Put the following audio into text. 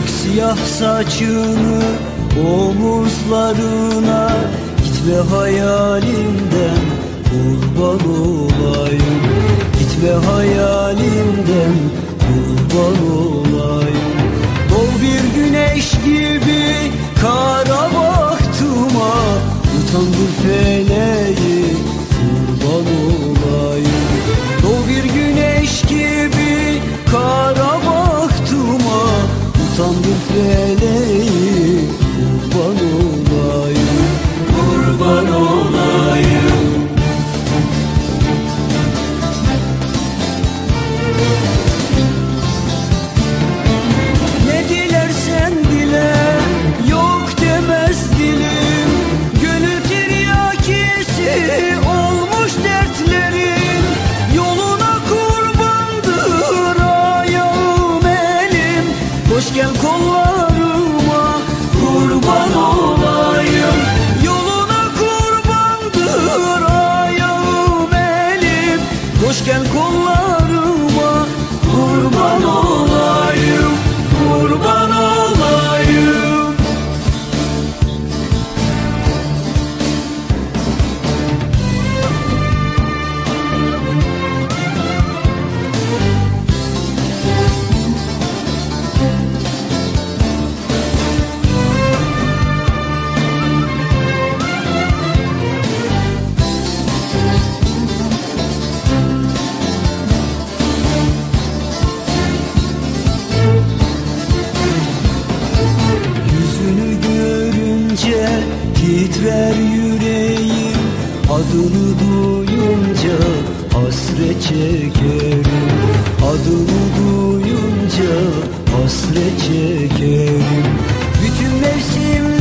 Dök siyah saçını omuzlarına, gitme hayalimden kurban olayım. Gitme hayalimden kurban olayım. Doğ bir güneş gibi kara baktıma, utandır feleği kurban olayım. Doğ bir güneş gibi kara baktıma, utandır feleği kurban olayım. Kurban olayım. Ne dilersen dile, yok demez dilim. Gönül tiryakisi olmuş dertlerin. Yoluna kurbandır ayağım elim. Hoş gel kollarıma kurban olayım. Yoluna kurbandır ayağım elim. Hoş gel kollarıma kurban olayım. Kurban olayım. Yüzünü görünce titrer yüreğim. Adını duyunca hasret çekerim. Adını duyunca hasret çekerim. Bütün mevsim